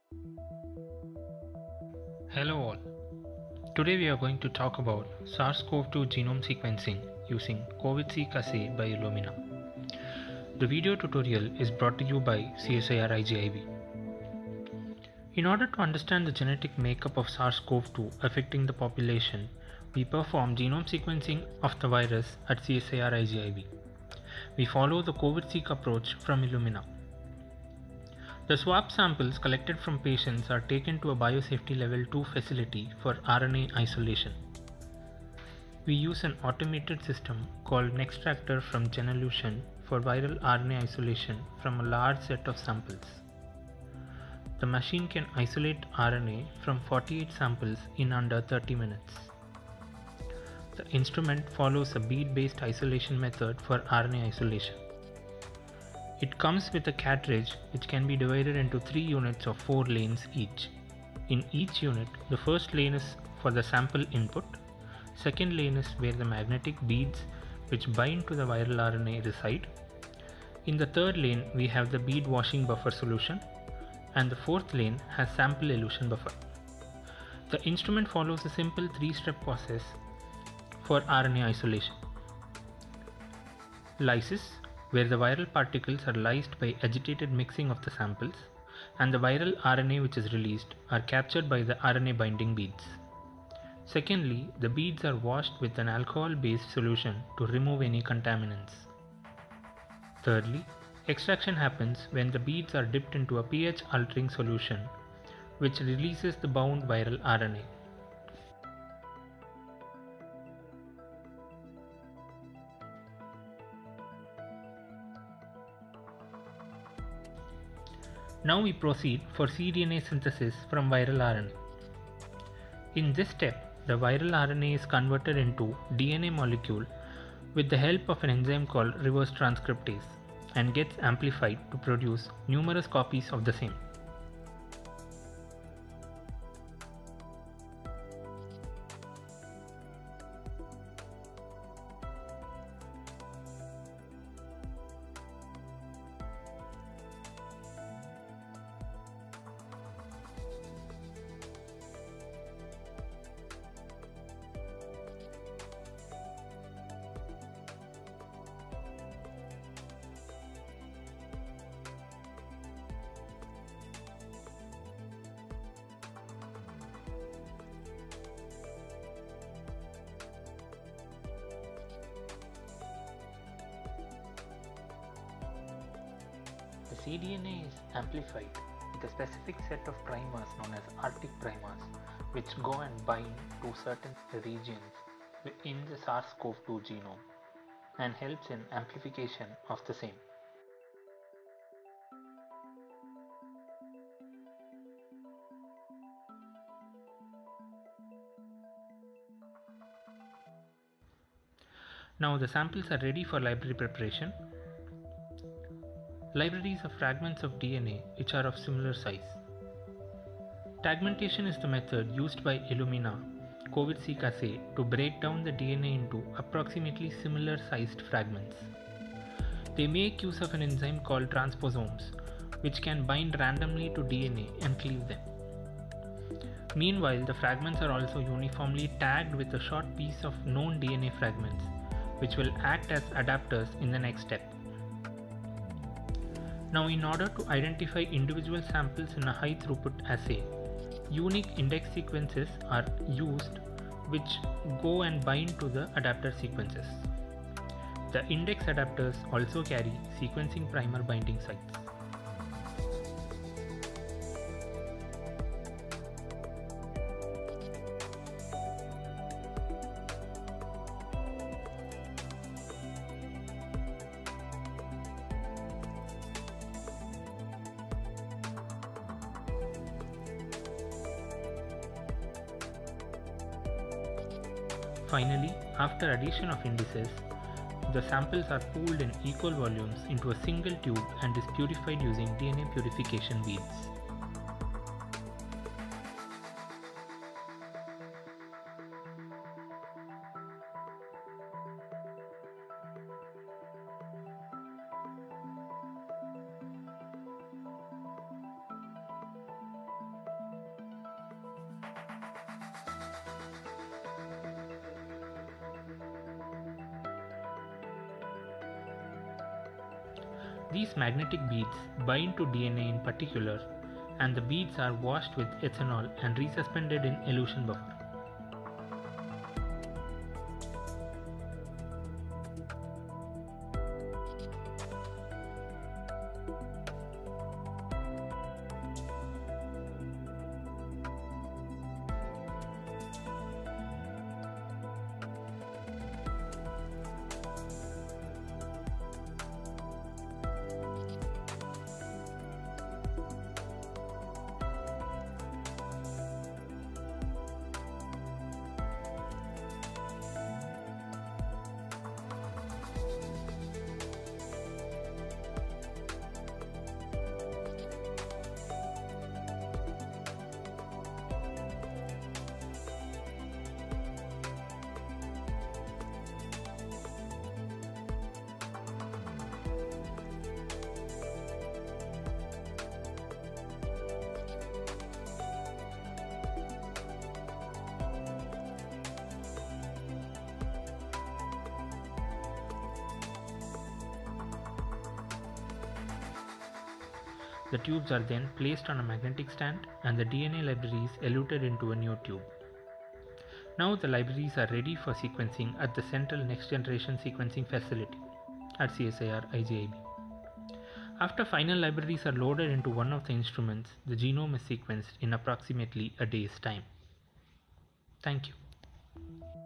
Hello all. Today we are going to talk about SARS-CoV-2 genome sequencing using COVID-seq assay by Illumina. The video tutorial is brought to you by CSIR IGIB. In order to understand the genetic makeup of SARS-CoV-2 affecting the population, we perform genome sequencing of the virus at CSIR IGIB. We follow the COVID-seq approach from Illumina. The swab samples collected from patients are taken to a biosafety level 2 facility for RNA isolation. We use an automated system called Nextractor from Genolution for viral RNA isolation from a large set of samples. The machine can isolate RNA from 48 samples in under 30 minutes. The instrument follows a bead-based isolation method for RNA isolation. It comes with a cartridge which can be divided into 3 units of 4 lanes each. In each unit, the first lane is for the sample input, second lane is where the magnetic beads which bind to the viral RNA reside. In the third lane, we have the bead washing buffer solution, and the fourth lane has sample elution buffer. The instrument follows a simple 3-step process for RNA isolation. Lysis, where the viral particles are lysed by agitated mixing of the samples, and the viral RNA which is released are captured by the RNA binding beads. Secondly, the beads are washed with an alcohol-based solution to remove any contaminants. Thirdly, extraction happens when the beads are dipped into a pH-altering solution which releases the bound viral RNA. Now we proceed for cDNA synthesis from viral RNA. In this step, the viral RNA is converted into DNA molecule with the help of an enzyme called reverse transcriptase and gets amplified to produce numerous copies of the same. The cDNA is amplified with a specific set of primers known as Arctic primers, which go and bind to certain regions within the SARS-CoV-2 genome and helps in amplification of the same. Now the samples are ready for library preparation. Libraries are fragments of DNA which are of similar size. Tagmentation is the method used by Illumina COVID-seq assay to break down the DNA into approximately similar sized fragments. They make use of an enzyme called transposomes, which can bind randomly to DNA and cleave them. Meanwhile, the fragments are also uniformly tagged with a short piece of known DNA fragments, which will act as adapters in the next step. Now, in order to identify individual samples in a high throughput assay, unique index sequences are used which go and bind to the adapter sequences. The index adapters also carry sequencing primer binding sites. Finally, after addition of indices, the samples are pooled in equal volumes into a single tube and is purified using DNA purification beads. These magnetic beads bind to DNA in particular, and the beads are washed with ethanol and resuspended in elution buffer. The tubes are then placed on a magnetic stand and the DNA libraries eluted into a new tube. Now the libraries are ready for sequencing at the Central Next Generation Sequencing Facility at CSIR IGIB. After final libraries are loaded into one of the instruments, the genome is sequenced in approximately a day's time. Thank you.